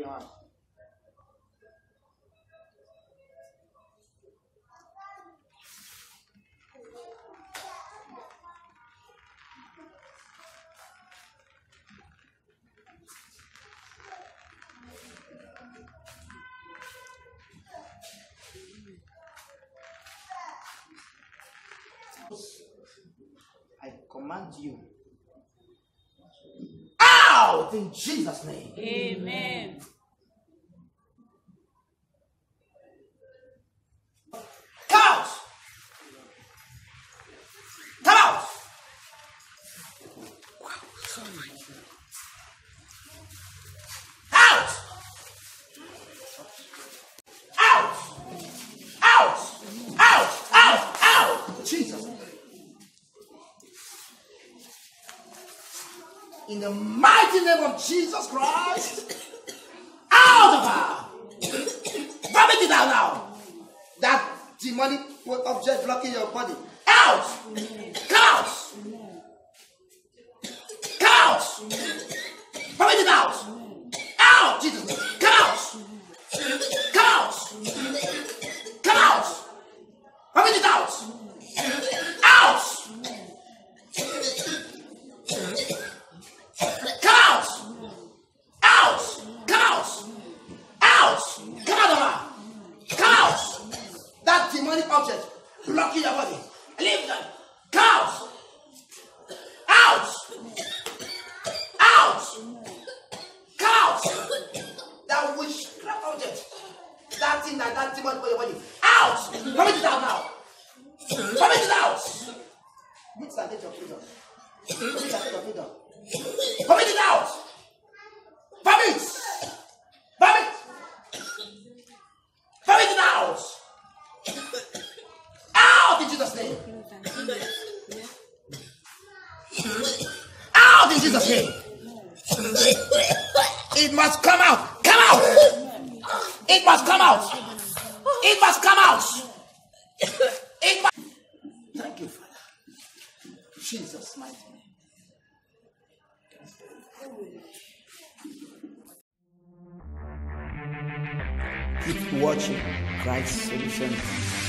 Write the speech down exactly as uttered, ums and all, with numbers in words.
your hand. I command you out in Jesus' name. Amen. Come out! Come out! Out! Out! Out! Out! Out! Out! Jesus. In the mighty name of Jesus Christ, out of her! Vomit it out now! That demonic object blocking your body, out! Come out! Come out! Vomit it out! Out! Jesus! Come out! Come out! Come out! Vomit it out! Out! Come out! Out! Come out! Out! Come out of her! Come out! That demonic object blocking your body. Leave them! Come out! Out! Out! Come out! That witchcraft object. That thing that that demon for your body. Out! Vomit it out now! Vomit it out! Mix and get your freedom. Mix and get your freedom. Vomit it out! Vomit! Vomit! Vomit it out! Out in Jesus' name! Out in Jesus' name! It must come out! Come out! It must come out! It must come out! It must... Thank you, Father. Jesus' mighty name. Keep watching Christ Solution.